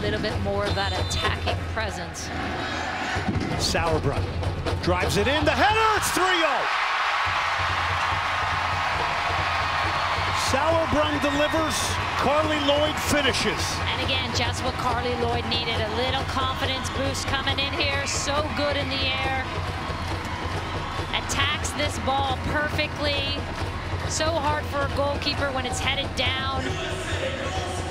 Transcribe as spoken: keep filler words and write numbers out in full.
little bit more of that attacking presence. Sauerbrunn drives it in, the header, it's three oh. Sauerbrunn delivers, Carli Lloyd finishes. And again, just what Carli Lloyd needed, a little confidence boost coming in here, so good in the air. Attacks this ball perfectly. So hard for a goalkeeper when it's headed down.